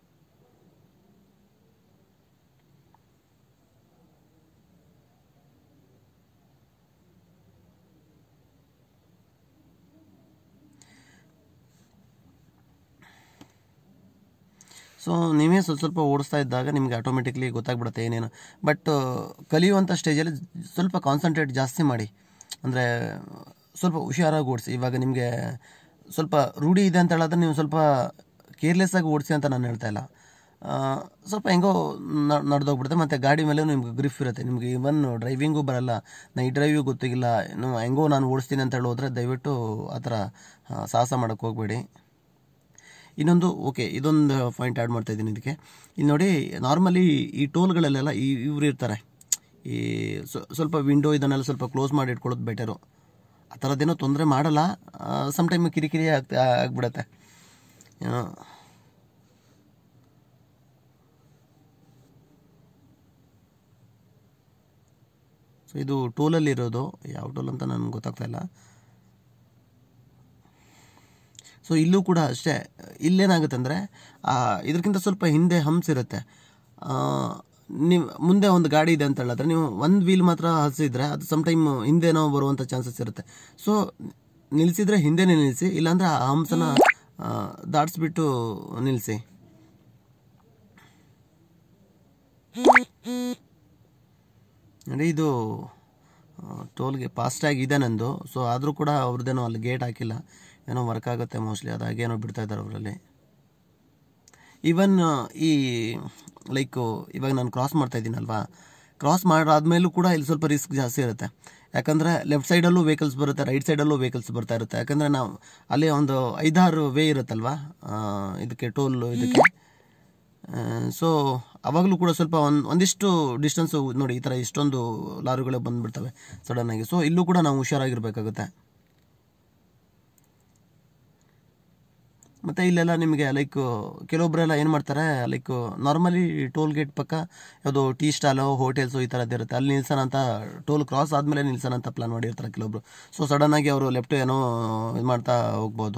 ಸೊ ನೀವೇ ಸ್ವಲ್ಪ ಸ್ವಲ್ಪ ಓಡಿಸ್ತಾ ಇದ್ದಾಗ ನಿಮಗೆ ಆಟೋಮೆಟಿಕ್ಲಿ ಗೊತ್ತಾಗ್ಬಿಡುತ್ತೆ ಏನೇನು. ಬಟ್ ಕಲಿಯುವಂಥ ಸ್ಟೇಜಲ್ಲಿ ಸ್ವಲ್ಪ ಕಾನ್ಸಂಟ್ರೇಟ್ ಜಾಸ್ತಿ ಮಾಡಿ, ಅಂದರೆ ಸ್ವಲ್ಪ ಹುಷಾರಾಗಿ ಓಡಿಸಿ. ಇವಾಗ ನಿಮಗೆ ಸ್ವಲ್ಪ ರೂಢಿ ಇದೆ ಅಂತ ಹೇಳಿದ್ರೆ ನೀವು ಸ್ವಲ್ಪ ಕೇರ್ಲೆಸ್ಸಾಗಿ ಓಡಿಸಿ ಅಂತ ನಾನು ಹೇಳ್ತಾ ಇಲ್ಲ. ಸ್ವಲ್ಪ ಹೆಂಗೋ ನಡೆದೋಗ್ಬಿಡುತ್ತೆ. ಮತ್ತು ಗಾಡಿ ಮೇಲೆ ನಿಮ್ಗೆ ಗ್ರಿಫ್ ಇರುತ್ತೆ. ನಿಮಗೆ ಇವನ್ ಡ್ರೈವಿಂಗು ಬರಲ್ಲ, ನೈಟ್ ಡ್ರೈವಿಗೂ ಗೊತ್ತಿಲ್ಲ, ಇನ್ನು ಹೆಂಗೋ ನಾನು ಓಡಿಸ್ತೀನಿ ಅಂತ ಹೇಳೋದ್ರೆ ದಯವಿಟ್ಟು ಆ ಥರ ಸಾಹಸ ಮಾಡೋಕ್ಕೆ ಹೋಗಬೇಡಿ. ಇನ್ನೊಂದು ಓಕೆ ಇದೊಂದು ಪಾಯಿಂಟ್ ಆ್ಯಡ್ ಮಾಡ್ತಾಯಿದ್ದೀನಿ ಇದಕ್ಕೆ. ಇಲ್ಲಿ ನೋಡಿ, ನಾರ್ಮಲಿ ಈ ಟೋಲ್ಗಳಲ್ಲೆಲ್ಲ ಈ ಇವ್ರು ಇರ್ತಾರೆ, ಈ ಸ್ವಲ್ಪ ವಿಂಡೋ ಇದನ್ನೆಲ್ಲ ಸ್ವಲ್ಪ ಕ್ಲೋಸ್ ಮಾಡಿ ಇಟ್ಕೊಳ್ಳೋದು ಬೆಟರು. ಆ ಥರದ್ದೇನೋ ತೊಂದರೆ ಮಾಡಲ್ಲ, ಸಮ್ ಟೈಮ್ ಕಿರಿಕಿರಿ ಆಗ್ತಾ ಆಗ್ಬಿಡತ್ತೆ. ಸೊ ಇದು ಟೋಲಲ್ಲಿರೋದು, ಯಾವ ಟೋಲ್ ಅಂತ ನನಗೆ ಗೊತ್ತಾಗ್ತಾ ಇಲ್ಲ. ಸೊ ಇಲ್ಲೂ ಕೂಡ ಅಷ್ಟೇ. ಇಲ್ಲೇನಾಗುತ್ತೆ ಅಂದರೆ ಇದಕ್ಕಿಂತ ಸ್ವಲ್ಪ ಹಿಂದೆ ಹಂಪ್ಸ್ ಇರುತ್ತೆ. ನೀವು ಮುಂದೆ ಒಂದು ಗಾಡಿ ಇದೆ ಅಂತ ಹೇಳಿದ್ರೆ ನೀವು ಒಂದು ವೀಲ್ ಮಾತ್ರ ಹಸಿದ್ರೆ ಅದು ಸಮ್ ಟೈಮ್ ಹಿಂದೆನೋ ಬರುವಂಥ ಚಾನ್ಸಸ್ ಇರುತ್ತೆ. ಸೊ ನಿಲ್ಲಿಸಿದ್ರೆ ಹಿಂದೆನೇ ನಿಲ್ಲಿಸಿ, ಇಲ್ಲಾಂದರೆ ಆ ಹಂಪ್ಸನ್ನು ದಾಟಿಸ್ಬಿಟ್ಟು ನಿಲ್ಲಿಸಿ. ನೋಡಿ ಇದು ಟೋಲ್ಗೆ ಫಾಸ್ಟಾಗಿ ಇದೆ ನಂದು. ಸೊ ಆದರೂ ಕೂಡ ಅವ್ರದ್ದೇನೋ ಅಲ್ಲಿ ಗೇಟ್ ಹಾಕಿಲ್ಲ, ಏನೋ ವರ್ಕ್ ಆಗುತ್ತೆ ಮೋಸ್ಟ್ಲಿ, ಅದಾಗೇನೋ ಬಿಡ್ತಾ ಇದ್ದಾರೆ ಅವರಲ್ಲಿ. ಈವನ್ ಈ ಲೈಕು ಇವಾಗ ನಾನು ಕ್ರಾಸ್ ಮಾಡ್ತಾ ಇದ್ದೀನಲ್ವಾ, ಕ್ರಾಸ್ ಮಾಡಾದ್ಮೇಲೂ ಕೂಡ ಇಲ್ಲಿ ಸ್ವಲ್ಪ ರಿಸ್ಕ್ ಜಾಸ್ತಿ ಇರುತ್ತೆ. ಯಾಕಂದರೆ ಲೆಫ್ಟ್ ಸೈಡಲ್ಲೂ ವೆಹಿಕಲ್ಸ್ ಬರುತ್ತೆ, ರೈಟ್ ಸೈಡಲ್ಲೂ ವೆಹಿಕಲ್ಸ್ ಬರ್ತಾ ಇರುತ್ತೆ. ಯಾಕಂದರೆ ನಾವು ಅಲ್ಲಿ ಒಂದು ಐದಾರು ವೇ ಇರುತ್ತಲ್ವ ಇದಕ್ಕೆ, ಟೋಲ್ ಇದಕ್ಕೆ. ಸೊ ಅವಾಗಲೂ ಕೂಡ ಸ್ವಲ್ಪ ಒಂದು ಒಂದಿಷ್ಟು ಡಿಸ್ಟೆನ್ಸು ನೋಡಿ, ಈ ಥರ ಇಷ್ಟೊಂದು ಲಾರಿಗಳೇ ಬಂದುಬಿಡ್ತವೆ ಸಡನ್ನಾಗಿ. ಸೊ ಇಲ್ಲೂ ಕೂಡ ನಾವು ಹುಷಾರಾಗಿರ್ಬೇಕಾಗುತ್ತೆ. ಮತ್ತು ಇಲ್ಲೆಲ್ಲ ನಿಮಗೆ ಲೈಕ್ ಕೆಲವೊಬ್ಬರೆಲ್ಲ ಏನು ಮಾಡ್ತಾರೆ, ಲೈಕ್ ನಾರ್ಮಲಿ ಟೋಲ್ ಗೇಟ್ ಪಕ್ಕ ಯಾವುದೋ ಟೀ ಸ್ಟಾಲೋ ಹೋಟೆಲ್ಸು ಈ ಥರದ್ದು ಇರುತ್ತೆ, ಅಲ್ಲಿ ನಿಲ್ಸೋಣ ಅಂತ, ಟೋಲ್ ಕ್ರಾಸ್ ಆದಮೇಲೆ ನಿಲ್ಸೋಣ ಅಂತ ಪ್ಲಾನ್ ಮಾಡಿರ್ತಾರೆ ಕೆಲವೊಬ್ರು. ಸೊ ಸಡನ್ನಾಗಿ ಅವರು ಲೆಫ್ಟ್ ಏನೋ ಇದು ಮಾಡ್ತಾ ಹೋಗ್ಬೋದು.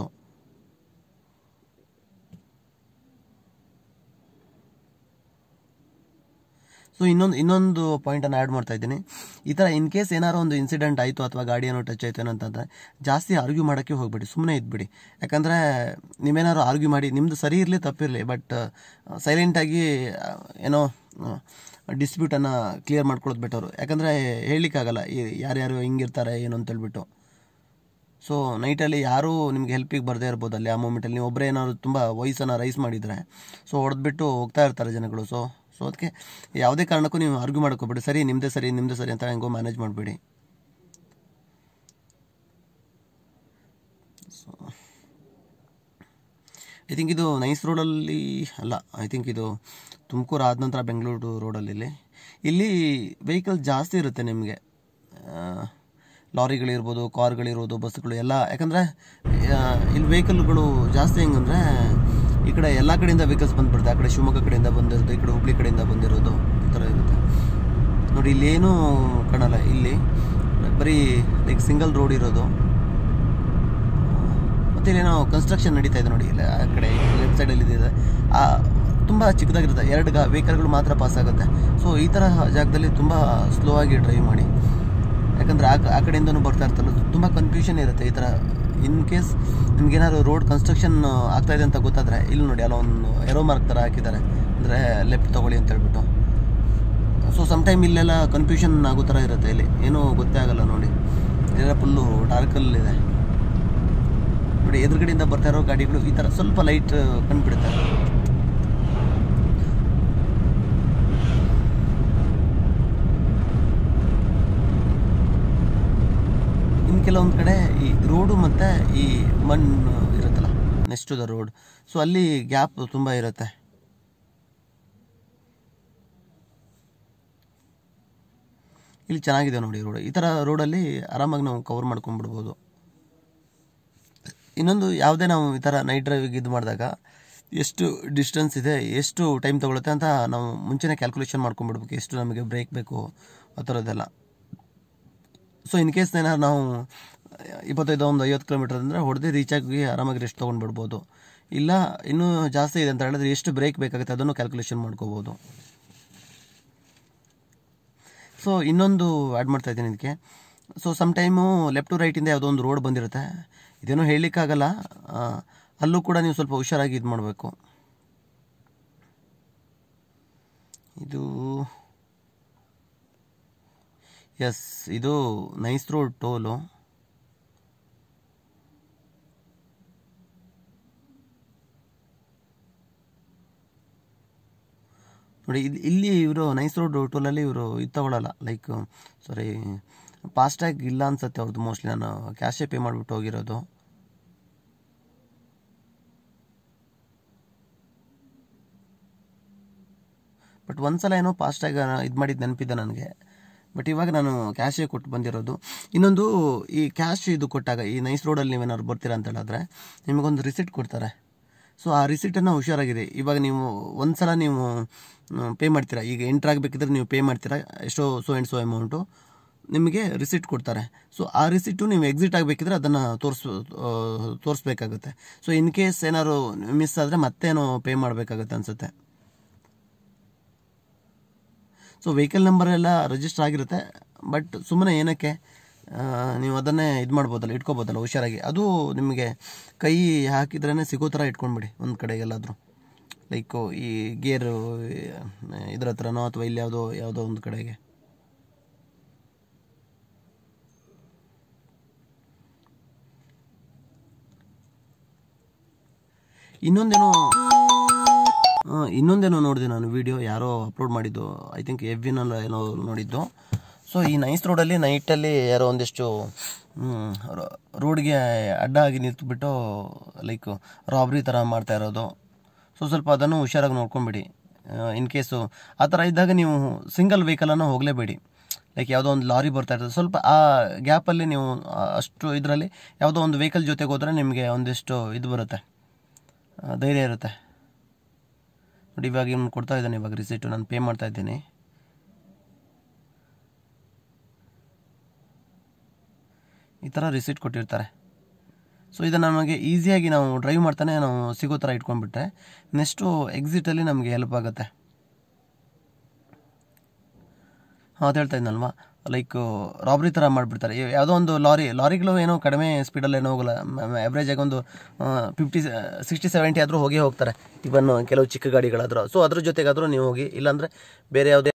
ಸೊ ಇನ್ನೊಂದು ಇನ್ನೊಂದು ಪಾಯಿಂಟನ್ನು ಆ್ಯಡ್ ಮಾಡ್ತಾ ಇದ್ದೀನಿ. ಈ ಥರ ಇನ್ ಕೇಸ್ ಏನಾರೋ ಒಂದು ಇನ್ಸಿಡೆಂಟ್ ಆಯಿತು ಅಥವಾ ಗಾಡಿ ಏನೋ ಟಚ್ ಆಯಿತು ಏನೋ ಅಂತಂದರೆ ಜಾಸ್ತಿ ಆರ್ಗ್ಯೂ ಮಾಡೋಕ್ಕೆ ಹೋಗ್ಬೇಡಿ, ಸುಮ್ಮನೆ ಇದ್ಬಿಡಿ. ಯಾಕಂದರೆ ನೀವೇನಾದ್ರು ಆರ್ಗ್ಯೂ ಮಾಡಿ, ನಿಮ್ಮದು ಸರಿ ಇರಲಿ ತಪ್ಪಿರಲಿ, ಬಟ್ ಸೈಲೆಂಟಾಗಿ ಏನೋ ಡಿಸ್ಪ್ಯೂಟನ್ನು ಕ್ಲಿಯರ್ ಮಾಡ್ಕೊಳ್ಳೋದು ಬೆಟರು. ಯಾಕಂದರೆ ಹೇಳಲಿಕ್ಕಾಗಲ್ಲ ಯಾರ್ಯಾರು ಹಿಂಗಿರ್ತಾರೆ ಏನು ಅಂತೇಳ್ಬಿಟ್ಟು. ಸೊ ನೈಟಲ್ಲಿ ಯಾರೂ ನಿಮ್ಗೆ ಹೆಲ್ಪಿಗೆ ಬರದೇ ಇರ್ಬೋದು ಅಲ್ಲಿ ಆ ಮೂಮೆಂಟಲ್ಲಿ. ನೀವು ಒಬ್ಬರೇ ಏನಾದ್ರು ತುಂಬ ವಾಯ್ಸನ್ನು ರೈಸ್ ಮಾಡಿದರೆ ಸೊ ಹೊಡೆದ್ಬಿಟ್ಟು ಹೋಗ್ತಾ ಇರ್ತಾರೆ ಜನಗಳು. ಸೊ ಸೊ ಅದಕ್ಕೆ ಯಾವುದೇ ಕಾರಣಕ್ಕೂ ನೀವು ಆರ್ಗ್ಯೂ ಮಾಡ್ಕೋಬೇಡಿ, ಸರಿ ನಿಮ್ಮದೇ ಸರಿ ನಿಮ್ಮದೇ ಸರಿ ಅಂತ ಹೆಂಗೋ ಮ್ಯಾನೇಜ್ ಮಾಡಬೇಡಿ. ಸೊ ಐ ಥಿಂಕ್ ಇದು ನೈಸ್ ರೋಡಲ್ಲಿ ಅಲ್ಲ, ಐ ಥಿಂಕ್ ಇದು ತುಮಕೂರು ಆದ ನಂತರ ಬೆಂಗಳೂರು ರೋಡಲ್ಲಿ ಇಲ್ಲಿ ವೆಹಿಕಲ್ ಜಾಸ್ತಿ ಇರುತ್ತೆ ನಿಮಗೆ. ಲಾರಿಗಳಿರ್ಬೋದು, ಕಾರ್ಗಳಿರ್ಬೋದು, ಬಸ್ಗಳು ಎಲ್ಲ. ಯಾಕಂದರೆ ಇಲ್ಲಿ ವೆಹಿಕಲ್ಗಳು ಜಾಸ್ತಿ ಹೆಂಗಂದರೆ ಈ ಕಡೆ ಎಲ್ಲ ಕಡೆಯಿಂದ ವೆಹಿಕಲ್ಸ್ ಬಂದುಬಿಡುತ್ತೆ. ಆ ಕಡೆ ಶಿವಮೊಗ್ಗ ಕಡೆಯಿಂದ ಬಂದಿರೋದು, ಈ ಕಡೆ ಹುಬ್ಳಿ ಕಡೆಯಿಂದ ಬಂದಿರೋದು, ಈ ಥರ ಇರುತ್ತೆ ನೋಡಿ. ಇಲ್ಲೇನೂ ಕಾಣಲ್ಲ, ಇಲ್ಲಿ ಬರೀ ಲೈಕ್ ಸಿಂಗಲ್ ರೋಡ್ ಇರೋದು. ಮತ್ತು ಇಲ್ಲೇನೋ ಕನ್ಸ್ಟ್ರಕ್ಷನ್ ನಡೀತಾ ಇದೆ ನೋಡಿ, ಇಲ್ಲ ಆ ಕಡೆ ಲೆಫ್ಟ್ ಸೈಡಲ್ಲಿ ಇದೆ, ತುಂಬ ಚಿಕ್ಕದಾಗಿರುತ್ತೆ, ಎರಡು ಗಾ ವೆಹಿಕಲ್ಗಳು ಮಾತ್ರ ಪಾಸ್ ಆಗುತ್ತೆ. ಸೊ ಈ ಥರ ಜಾಗದಲ್ಲಿ ತುಂಬ ಸ್ಲೋ ಆಗಿ ಡ್ರೈವ್ ಮಾಡಿ, ಯಾಕಂದರೆ ಆ ಆ ಕಡೆಯಿಂದನೂ ಬರ್ತಾ ಇರ್ತಲ್ಲ, ತುಂಬ ಕನ್ಫ್ಯೂಷನ್ ಇರುತ್ತೆ ಈ ಥರ. ಇನ್ ಕೇಸ್ ನಿಮ್ಗೇನಾದ್ರು ರೋಡ್ ಕನ್ಸ್ಟ್ರಕ್ಷನ್ ಆಗ್ತಾಯಿದೆ ಅಂತ ಗೊತ್ತಾದರೆ ಇಲ್ಲಿ ನೋಡಿ ಅಲ್ಲ ಒಂದು ಎರೋ ಮಾರ್ಕ್ ಥರ ಹಾಕಿದ್ದಾರೆ, ಅಂದರೆ ಲೆಫ್ಟ್ ತೊಗೊಳ್ಳಿ ಅಂತ ಹೇಳ್ಬಿಟ್ಟು. ಸೊ ಸಮ್ ಟೈಮ್ ಇಲ್ಲೆಲ್ಲ ಕನ್ಫ್ಯೂಷನ್ ಆಗೋ ಥರ ಇರುತ್ತೆ, ಇಲ್ಲಿ ಏನೂ ಗೊತ್ತೇ ಆಗಲ್ಲ ನೋಡಿ, ಇಲ್ಲೆಲ್ಲ ಫುಲ್ಲು ಡಾರ್ಕಲ್ಲಿದೆ ನೋಡಿ. ಎದುರುಗಡೆಯಿಂದ ಬರ್ತಾ ಇರೋ ಗಾಡಿಗಳು ಈ ಥರ ಸ್ವಲ್ಪ ಲೈಟ್ ಕಂಡುಬಿಡುತ್ತೆ. ಇನ್ನು ಕೆಲವೊಂದು ಕಡೆ ಈ ರೋಡು ಮತ್ತು ಈ ಮಣ್ಣು ಇರುತ್ತಲ್ಲ next to the road, so ಅಲ್ಲಿ ಗ್ಯಾಪ್ ತುಂಬ ಇರುತ್ತೆ. ಇಲ್ಲಿ ಚೆನ್ನಾಗಿದೆ ನೋಡಿ ರೋಡ್. ಈ ಥರ ರೋಡಲ್ಲಿ ಆರಾಮಾಗಿ ನಾವು ಕವರ್ ಮಾಡ್ಕೊಂಡ್ಬಿಡ್ಬೋದು. ಇನ್ನೊಂದು, ಯಾವುದೇ ನಾವು ಈ ಥರ ನೈಟ್ ಡ್ರೈವಿಗೆ ಇದು ಮಾಡಿದಾಗ ಎಷ್ಟು ಡಿಸ್ಟೆನ್ಸ್ ಇದೆ, ಎಷ್ಟು ಟೈಮ್ ತೊಗೊಳುತ್ತೆ ಅಂತ ನಾವು ಮುಂಚೆನೇ ಕ್ಯಾಲ್ಕುಲೇಷನ್ ಮಾಡ್ಕೊಂಡ್ಬಿಡ್ಬೇಕು, ಎಷ್ಟು ನಮಗೆ ಬ್ರೇಕ್ ಬೇಕು ಆ ಥರದ್ದೆಲ್ಲ. ಸೊ ಇನ್ ಕೇಸ್ ಏನಾದ್ರು ನಾವು ಇಪ್ಪತ್ತೈದು ಒಂದು ಐವತ್ತು ಕಿಲೋಮೀಟರ್ ಅಂದರೆ ಹೊಡೆದು ರೀಚ್ ಆಗಿ ಆರಾಮಾಗಿ ರೆಸ್ಟ್ ತೊಗೊಂಡ್ಬಿಡ್ಬೋದು. ಇಲ್ಲ ಇನ್ನೂ ಜಾಸ್ತಿ ಇದೆ ಅಂತ ಹೇಳಿದ್ರೆ ಎಷ್ಟು ಬ್ರೇಕ್ ಬೇಕಾಗುತ್ತೆ ಅದನ್ನು ಕ್ಯಾಲ್ಕುಲೇಷನ್ ಮಾಡ್ಕೋಬೋದು. ಸೊ ಇನ್ನೊಂದು ಆ್ಯಡ್ ಮಾಡ್ತಾಯಿದ್ದೀನಿ ಇದಕ್ಕೆ. So some time left to ರೈಟಿಂದ ಯಾವುದೋ ಒಂದು ರೋಡ್ ಬಂದಿರುತ್ತೆ, ಇದೇನೋ ಹೇಳಲಿಕ್ಕಾಗಲ್ಲ, ಅಲ್ಲೂ ಕೂಡ ನೀವು ಸ್ವಲ್ಪ ಹುಷಾರಾಗಿ ಇದು ಮಾಡಬೇಕು. ಇದು ಎಸ್, ಇದು ನೈಸ್ ರೋಡ್ ಟೋಲು. ನೋಡಿ ಇದು ಇಲ್ಲಿ ಇವರು ನೈಸ್ ರೋಡ್ ಟೋಲಲ್ಲಿ ಇವರು ಇದು ತಗೊಳ್ಳಲ್ಲ, ಲೈಕ್ ಸಾರಿ ಫಾಸ್ಟ್ಯಾಗ್ ಇಲ್ಲ ಅನ್ಸುತ್ತೆ ಅವ್ರದ್ದು. ಮೋಸ್ಟ್ಲಿ ನಾನು ಕ್ಯಾಶೇ ಪೇ ಮಾಡಿಬಿಟ್ಟು ಹೋಗಿರೋದು. ಬಟ್ ಒಂದ್ಸಲ ಏನೋ ಫಾಸ್ಟ್ಯಾಗ್ ಇದು ಮಾಡಿದ್ದು ನೆನಪಿದ್ದೆ ನನಗೆ, ಬಟ್ ಇವಾಗ ನಾನು ಕ್ಯಾಶೇ ಕೊಟ್ಟು ಬಂದಿರೋದು. ಇನ್ನೊಂದು, ಈ ಕ್ಯಾಶ್ ಇದು ಕೊಟ್ಟಾಗ ಈ ನೈಸ್ ರೋಡಲ್ಲಿ ನೀವೇನಾದ್ರು ಬರ್ತೀರಾ ಅಂತ ಹೇಳಿದ್ರೆ ನಿಮಗೊಂದು ರಿಸಿಟ್ ಕೊಡ್ತಾರೆ. ಸೊ ಆ ರಿಸಿಟನ್ನು ಹುಷಾರಾಗಿದೆ. ಇವಾಗ ನೀವು ಒಂದು ಸಲ ನೀವು ಪೇ ಮಾಡ್ತೀರಾ, ಈಗ ಎಂಟ್ರ್ ಆಗಬೇಕಿದ್ರೆ ನೀವು ಪೇ ಮಾಡ್ತೀರಾ ಎಷ್ಟೋ ಸೊ ಆ್ಯಂಡ್ ಸೊ ಅಮೌಂಟು, ನಿಮಗೆ ರಿಸಿಟ್ ಕೊಡ್ತಾರೆ. ಸೊ ಆ ರಿಸಿಟು ನೀವು ಎಕ್ಸಿಟ್ ಆಗಬೇಕಿದ್ರೆ ಅದನ್ನು ತೋರಿಸ್ ತೋರಿಸ್ಬೇಕಾಗುತ್ತೆ. ಸೊ ಇನ್ ಕೇಸ್ ಏನಾದ್ರು ಮಿಸ್ ಆದರೆ ಮತ್ತೇನೋ ಪೇ ಮಾಡಬೇಕಾಗುತ್ತೆ ಅನಿಸುತ್ತೆ. ಸೊ ವೆಹಿಕಲ್ ನಂಬರ್ ಎಲ್ಲ ರಿಜಿಸ್ಟರ್ ಆಗಿರುತ್ತೆ, ಬಟ್ ಸುಮ್ಮನೆ ಏನಕ್ಕೆ ನೀವು ಅದನ್ನೇ ಇದು ಮಾಡ್ಬೋದಲ್ಲ, ಇಟ್ಕೋಬೋದಲ್ಲ ಹುಷಾರಾಗಿ. ಅದು ನಿಮಗೆ ಕೈ ಹಾಕಿದ್ರೇ ಸಿಗೋ ಥರ ಇಟ್ಕೊಂಡ್ಬಿಡಿ ಒಂದು ಕಡೆಗೆಲ್ಲಾದರೂ, ಲೈಕು ಈ ಗೇರು ಇದ್ರ ಹತ್ರನೋ ಅಥವಾ ಇಲ್ಲಿ ಯಾವುದೋ ಯಾವುದೋ ಒಂದು ಕಡೆಗೆ. ಇನ್ನೊಂದೇನೋ ಇನ್ನೊಂದೇನೋ ನೋಡಿದೆ ನಾನು ವಿಡಿಯೋ, ಯಾರೋ ಅಪ್ಲೋಡ್ ಮಾಡಿದ್ದು, ಐ ಥಿಂಕ್ ಎಫ್ ವಿನಲ್ಲ ಏನೋ ನೋಡಿದ್ದು. ಸೊ ಈ ನೈಸ್ ರೋಡಲ್ಲಿ ನೈಟಲ್ಲಿ ಯಾರೋ ಒಂದಿಷ್ಟು ರೋಡ್ಗೆ ಅಡ್ಡ ಆಗಿ ನಿಂತುಬಿಟ್ಟು ಲೈಕ್ ರಾಬ್ರಿ ಥರ ಮಾಡ್ತಾ ಇರೋದು. ಸೊ ಸ್ವಲ್ಪ ಅದನ್ನು ಹುಷಾರಾಗಿ ನೋಡ್ಕೊಂಬಿಡಿ. ಇನ್ ಕೇಸು ಆ ಥರ ಇದ್ದಾಗ ನೀವು ಸಿಂಗಲ್ ವೆಹಿಕಲನ್ನು ಹೋಗಲೇಬೇಡಿ. ಲೈಕ್ ಯಾವುದೋ ಒಂದು ಲಾರಿ ಬರ್ತಾ ಇರ್ತದೆ, ಸ್ವಲ್ಪ ಆ ಗ್ಯಾಪಲ್ಲಿ ನೀವು ಅಷ್ಟು ಇದರಲ್ಲಿ ಯಾವುದೋ ಒಂದು ವೆಹಿಕಲ್ ಜೊತೆಗೆ ಹೋದರೆ ನಿಮಗೆ ಒಂದಿಷ್ಟು ಇದು ಬರುತ್ತೆ, ಧೈರ್ಯ ಇರುತ್ತೆ. ನೋಡಿ ಇವಾಗ ಇವ್ನು ಕೊಡ್ತಾ ಇದ್ದಾನೆ, ಇವಾಗ ರಿಸಿಟು ನಾನು ಪೇ ಮಾಡ್ತಾ ಇದ್ದೀನಿ. ಈ ಥರ ರಿಸಿಟ್ ಕೊಟ್ಟಿರ್ತಾರೆ. ಸೊ ಇದನ್ನು ನಮಗೆ ಈಸಿಯಾಗಿ ನಾವು ಡ್ರೈವ್ ಮಾಡ್ತಾನೆ ನಾವು ಸಿಗೋ ಥರ ಇಟ್ಕೊಂಡ್ಬಿಟ್ರೆ ನೆಕ್ಸ್ಟು ಎಕ್ಸಿಟಲ್ಲಿ ನಮಗೆ ಹೆಲ್ಪ್ ಆಗುತ್ತೆ. ಹಾಂ ಅದು ಹೇಳ್ತಾ ಇದ್ನಲ್ವಾ, ಲೈಕ್ ರಾಬ್ರಿ ಥರ ಮಾಡಿಬಿಡ್ತಾರೆ. ಯಾವುದೋ ಒಂದು ಲಾರಿ ಲಾರಿಗಳು ಏನೋ ಕಡಿಮೆ ಸ್ಪೀಡಲ್ಲಿ ಏನೋ ಹೋಗಲ್ಲ, ಆ್ಯಾವ್ರೇಜ್ ಆಗಿ ಒಂದು ಫಿಫ್ಟಿ ಸಿಕ್ಸ್ಟಿ ಸೆವೆಂಟಿ ಆದರೂ ಹೋಗಿ ಹೋಗ್ತಾರೆ, ಇವನ್ ಕೆಲವು ಚಿಕ್ಕ ಗಾಡಿಗಳಾದರೂ. ಸೊ ಅದ್ರ ಜೊತೆಗಾದರೂ ನೀವು ಹೋಗಿ, ಇಲ್ಲಾಂದರೆ ಬೇರೆ ಯಾವುದೇ